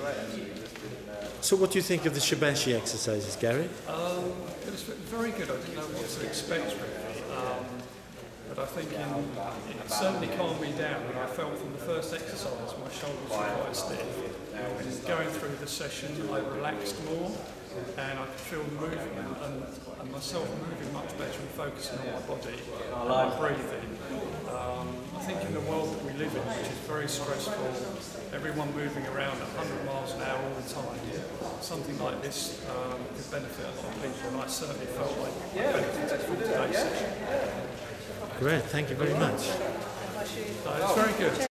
So what do you think of the Shibashi exercises, Gary? It was very good. I didn't know what to expect really. But I think it certainly calmed me down, and I felt from the first exercise my shoulders were quite stiff. And going through the session I relaxed more, and I could feel the movement and myself moving much better and focusing on my body and my breathing. I think in the world that we live in, which is very stressful, everyone moving around at 100 miles an hour all the time, something like this could benefit a lot of people, and I certainly felt like I benefited from today's session. Great, thank you very much. It's very good.